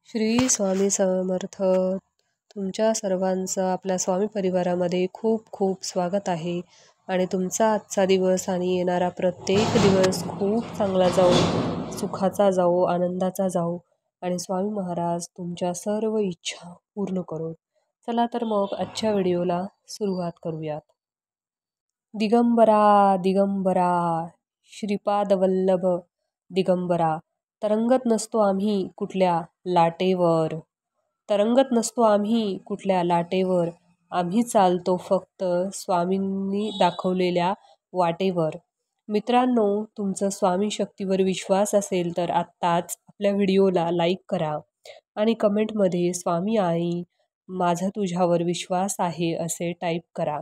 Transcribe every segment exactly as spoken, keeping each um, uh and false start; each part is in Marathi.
श्री स्वामी समर्थ. तुमच्या सर्वांचं आपल्या स्वामी परिवारामध्ये खूप खूप स्वागत आहे आणि तुमचा आजचा दिवस आणि येणारा प्रत्येक दिवस खूप चांगला जाऊ, सुखाचा जाऊ, आनंदाचा जाऊ आणि स्वामी महाराज तुमच्या सर्व इच्छा पूर्ण करो. चला तर मग आजच्या व्हिडिओला सुरुवात करूयात. दिगंबरा दिगंबरा श्रीपाद वल्लभ दिगंबरा, तरंगत नसतो आम्ही कुठल्या लाटेवर, तरंगत नसतो आम्ही कुठल्या लाटेवर, आम्ही चालतो फक्त स्वामींनी दाखवलेल्या वाटेवर. मित्रांनो, तुमचं स्वामी शक्तीवर विश्वास असेल तर आत्ताच आपल्या व्हिडिओला लाईक करा आणि कमेंटमध्ये स्वामी आई माझा तुझ्यावर विश्वास आहे असे टाईप करा.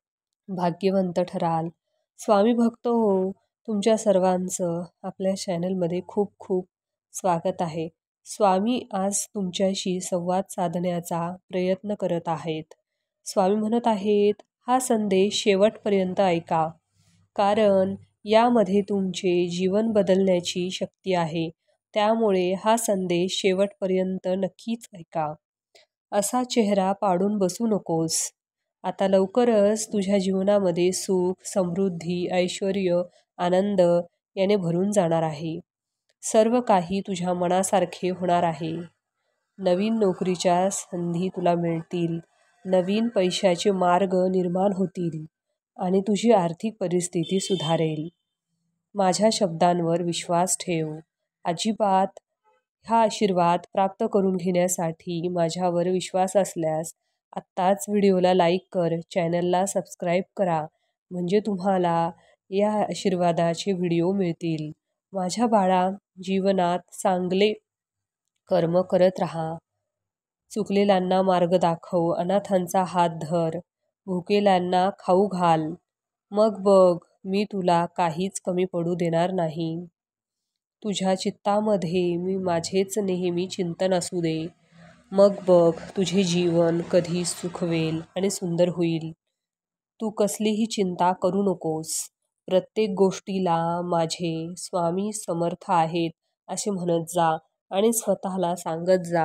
भाग्यवंत ठराल. स्वामी भक्त हो, तुमच्या सर्वांचं आपल्या चॅनलमध्ये खूप खूप स्वागत आहे. स्वामी आज तुमच्याशी संवाद साधण्याचा प्रयत्न करत आहेत. स्वामी म्हणत आहेत, हा संदेश शेवटपर्यंत ऐका, कारण यामध्ये तुमचे जीवन बदलण्याची शक्ती आहे. त्यामुळे हा संदेश शेवटपर्यंत नक्कीच ऐका. असा चेहरा पाडून बसू नकोस. आता लवकरच तुझ्या जीवनामध्ये सुख, समृद्धी, ऐश्वर, आनंद याने भरून जाणार आहे. सर्व काही तुझ्या मनासारखे होणार आहे. नवीन नोकरीच्या संधी तुला मिळतील, नवीन पैशाचे मार्ग निर्माण होतील आणि तुझी आर्थिक परिस्थिती सुधारेल. माझ्या शब्दांवर विश्वास ठेव. अजिबात हा आशीर्वाद प्राप्त करून घेण्यासाठी माझ्यावर विश्वास असल्यास आत्ताच व्हिडिओला लाईक कर, चॅनलला सबस्क्राईब करा, म्हणजे तुम्हाला या आशीर्वादाचे व्हिडिओ मिळतील. माझ्या बाळा, जीवनात चांगले कर्म करत राहा. चुकलेल्यांना मार्ग दाखव, अनाथांचा हात धर, भुकेल्यांना खाऊ घाल. मग बघ, मी तुला काहीच कमी पडू देणार नाही. तुझ्या चित्तामध्ये मी माझेच नेहमी चिंतन असू दे. मग बघ, तुझे जीवन कधी सुखवेल आणि सुंदर होईल. तू कसलीही चिंता करू नकोस. प्रत्येक गोष्टीला माझे स्वामी समर्थ आहेत असे म्हणत जा आणि स्वतःला सांगत जा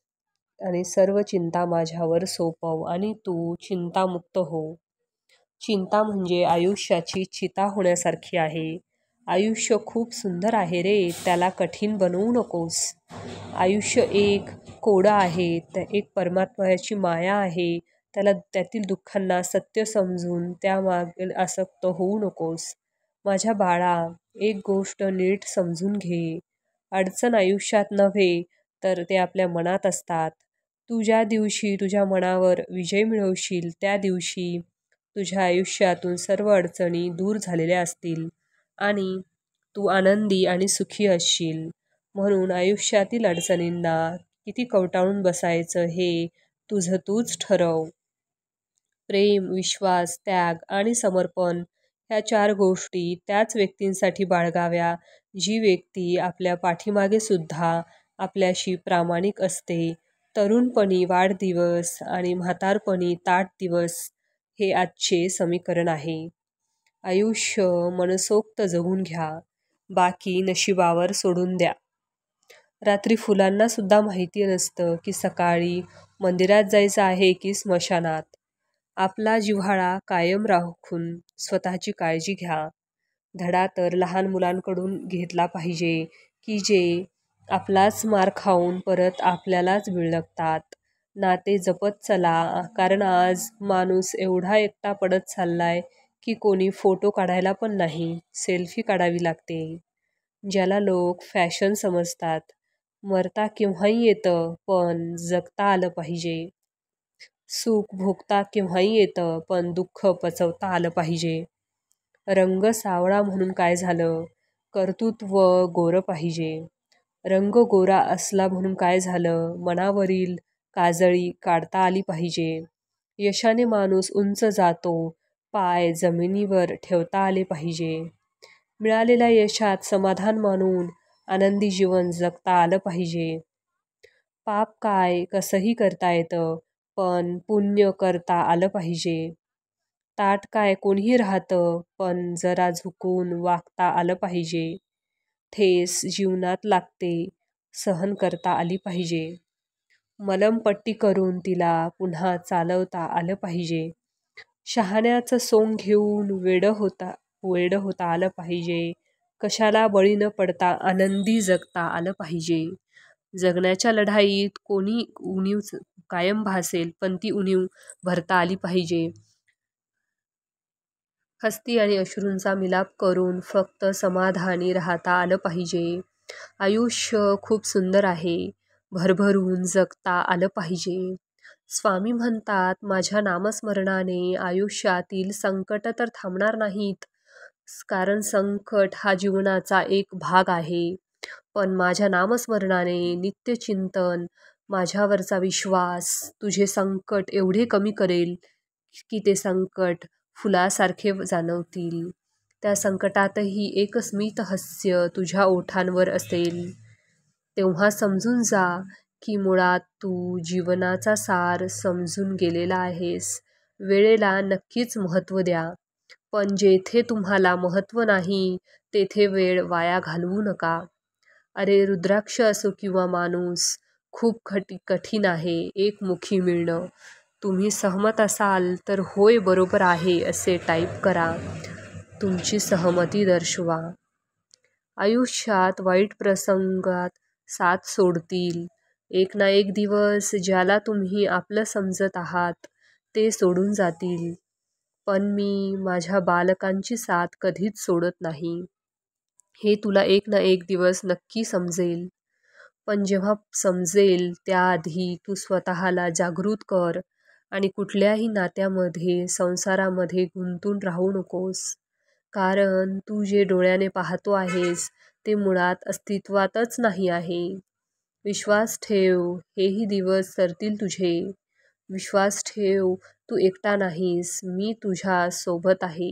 आणि सर्व चिंता माझ्यावर सोपव आणि तू चिंतामुक्त हो. चिंता म्हणजे आयुष्याची चिता होण्यासारखी आहे. आयुष्य खूप सुंदर आहे रे, त्याला कठीण बनवू नकोस. आयुष्य एक कोडं आहे, एक परमात्म्याची माया आहे. त्याला त्यातील दुःखांना सत्य समजून त्यामागे आसक्त होऊ नकोस. माझ्या बाळा, एक गोष्ट नीट समजून घे. अडचण आयुष्यात नव्हे तर ते आपल्या मनात असतात. तू ज्या दिवशी तुझ्या मनावर विजय मिळवशील त्या दिवशी तुझ्या आयुष्यातून सर्व अडचणी दूर झालेल्या असतील आणि तू आनंदी आणि सुखी असशील. म्हणून आयुष्यातील अडचणींना किती कवटाळून बसायचं हे तुझं तूच ठरव. प्रेम, विश्वास, त्याग आणि समर्पण ह्या चार गोष्टी त्याच व्यक्तींसाठी बाळगाव्या जी व्यक्ती आपल्या पाठीमागे सुद्धा आपल्याशी प्रामाणिक असते. तरुणपणी वाढदिवस आणि म्हातारपणी ताठ दिवस हे आजचे समीकरण आहे. आयुष्य मनसोक्त जगून घ्या, बाकी नशिबावर सोडून द्या. रात्री फुलांना सुद्धा माहिती नसतं की सकाळी मंदिरात जायचं आहे की स्मशानात. आपला जिव्हाळा कायम राखून स्वतःची काळजी घ्या. धडा तर लहान मुलांकडून घेतला पाहिजे की जे आपलाच मार खाऊन परत आपल्यालाच बिळगतात. नाते जपत चला, कारण आज माणूस एवढा एकटा पडत चाललाय की कोणी फोटो काढायला पण नाही, सेल्फी काढावी लागते. ज्याला लोक फॅशन समजतात. मरता केव्हाही येतं, पण जगता आलं पाहिजे. सुख भोगता केव्हाही येतं, पण दुःख पचवता आलं पाहिजे. रंग सावळा म्हणून काय झालं, कर्तृत्व गोरं पाहिजे. रंग गोरा असला म्हणून काय झालं, मनावरील काजळी काढता आली पाहिजे. यशाने माणूस उंच जातो, पाय जमिनीवर ठेवता आले पाहिजे. मिळालेल्या यशात समाधान मानून आनंदी जीवन जगता आलं पाहिजे. पाप काय कसंही करता येतं, पण पुण्य करता आलं पाहिजे. ताठ काय कोणीही राहतं, पण जरा झुकून वागता आलं पाहिजे. ठेस जीवनात लागते, सहन करता आली पाहिजे. मलमपट्टी करून तिला पुन्हा चालवता आलं पाहिजे. शहाण्याचं सोंग घेऊन वेडं होता वेडं होता आलं पाहिजे. कशाला बळी न पडता आनंदी जगता आलं पाहिजे. जगण्याच्या लढाईत कोणी उणीव कायम भासेल, पण ती उणीव भरता आली पाहिजे. हस्ती आणि अश्रूंचा मिलाप करून फक्त समाधानी राहता आलं पाहिजे. आयुष्य खूप सुंदर आहे, भरभरून जगता आलं पाहिजे. स्वामी म्हणतात, माझ्या नामस्मरणाने आयुष्यातील संकट तर थांबणार नाहीत, कारण संकट हा जीवनाचा एक भाग आहे. पण माझ्या नामस्मरणाने नित्यचिंतन, माझ्यावरचा विश्वास तुझे संकट एवढे कमी करेल की ते संकट फुलासारखे जाणवतील. त्या संकटातही एक स्मित हास्य तुझ्या ओठांवर असेल. तेव्हा समजून जा की मुळात तू जीवनाचा सार समजून गेलेला आहेस. वेळेला नक्कीच महत्त्व द्या, पण जेथे तुम्हाला महत्त्व नाही तेथे वेळ वाया घालवू नका. अरे रुद्राक्ष असो किंवा माणूस, खूप खटी कठीण आहे एकमुखी मिळणं. तुम्ही सहमत असाल तर होय बरोबर आहे असे टाईप करा. तुमची सहमती दर्शवा. आयुष्यात वाईट प्रसंगात साथ सोडतील. एक ना एक दिवस ज्याला तुम्ही आपलं समजत आहात ते सोडून जातील. पण मी माझ्या बालकांची साथ कधीच सोडत नाही, हे तुला एक ना एक दिवस नक्की समजेल. पण जेव्हा समजेल त्याआधी तू स्वतःला जागृत कर आणि कुठल्याही नात्यामध्ये, संसारामध्ये गुंतून राहू नकोस. कारण तू जे डोळ्याने पाहतो आहेस ते मुळात अस्तित्वातच नाही आहे. विश्वास ठेव, हेही दिवस सरतील तुझे. विश्वास ठेव, तू एकटा नाहीस, मी तुझ्या सोबत आहे.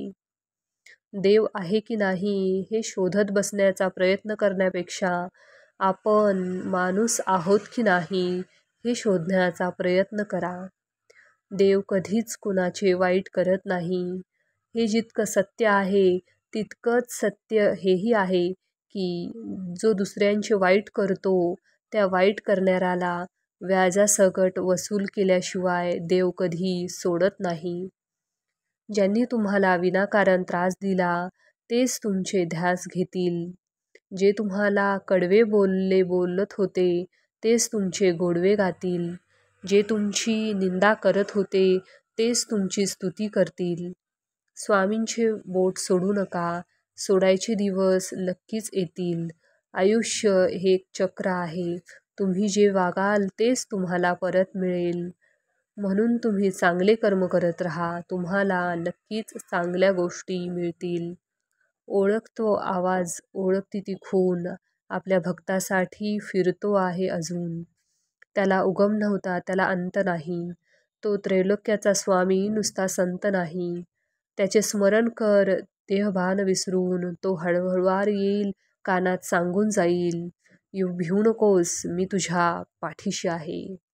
देव आहे की नाही हे शोधत बसण्याचा प्रयत्न करण्यापेक्षा आपण माणूस आहोत की नाही हे शोधण्याचा प्रयत्न करा. देव कधीच कुणाचे वाईट करत नाही. हे जितकं सत्य आहे तितकंच सत्य हेही आहे की जो दुसऱ्यांचे वाईट करतो त्या वाईट करणाऱ्याला व्याजासकट वसूल केल्याशिवाय देव कधी सोडत नाही. ज्यांनी तुम्हाला विनाकारण त्रास दिला तेच तुमचे ध्यास घेतील. जे तुम्हाला कडवे बोलले बोलत होते तेच तुमचे गोडवे गातील. जे तुमची निंदा करत होते तेच तुमची स्तुती करतील. स्वामींचे बोट सोडू नका, सोडायचे दिवस नक्कीच येतील. आयुष्य हे एक चक्र आहे, तुम्ही जे वागाल तेच तुम्हाला परत मिळेल. म्हणून तुम्ही चांगले कर्म करत राहा, तुम्हाला नक्कीच चांगल्या गोष्टी मिळतील. ओळखतो आवाज, ओळखती ती खून, आपल्या भक्तासाठी फिरतो आहे अजून. त्याला उगम नव्हता, त्याला अंत नाही. तो त्रैलोक्याचा स्वामी नुसता संत नाही. त्याचे स्मरण कर देहभान विसरून. तो हळूवार येईल, कानात सांगून जाईल, भिवू नकोस, मी तुझ्या पाठीशी आहे.